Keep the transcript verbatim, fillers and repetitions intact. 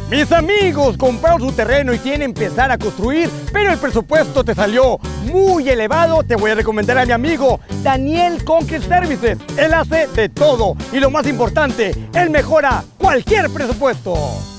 Mis amigos compraron su terreno y quieren empezar a construir, pero el presupuesto te salió muy elevado. Te voy a recomendar a mi amigo Daniel Concrete Services. Él hace de todo y lo más importante, él mejora cualquier presupuesto.